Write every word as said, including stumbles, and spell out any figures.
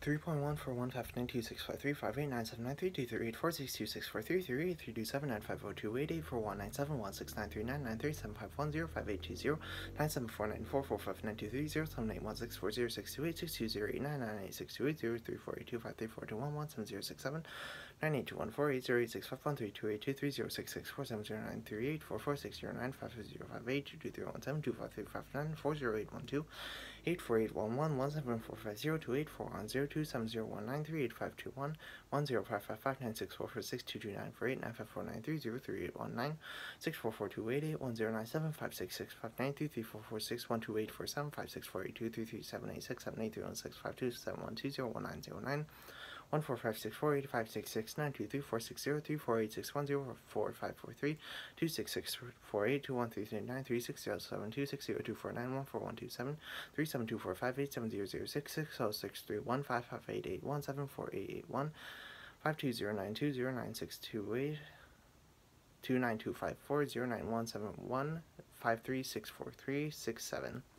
three point one four one five nine two six five three five eight nine seven nine three two three eight four six two six four three three eight three two seven nine five zero two eight eight four one nine seven one six nine three nine nine three seven five one zero five eight two zero nine seven four nine four four five nine two three zero seven eight one six four zero six two eight six two zero eight nine nine eight six two eight zero three four eight two five three four two one one seven zero six seven nine eight two one four eight zero eight six five one three two eight two three zero six six four seven zero nine three eight four four six zero nine five zero five eight two two three one seven two five three five nine four zero eight one two eight four eight one one one seven four five zero two eight four one zero two seven zero one nine three eight five two one one zero five five five nine six four four six two two nine four eight nine five four nine three zero three eight one nine six four four two eight eight one zero nine seven five six six five nine three three four four six one two eight four seven five six four eight two three three seven eight six seven eight three one six five two seven one two zero one nine zero nine one four five six four eight five six six nine two three four six zero three four eight six one zero four five four three two six six four eight two one three three nine three six zero seven two six zero two four nine one four one two seven three seven two four five eight seven zero zero six six zero six three one five five eight eight one seven four eight eight one five two zero nine two zero nine six two eight two nine two five four zero nine one seven one five three six four three six seven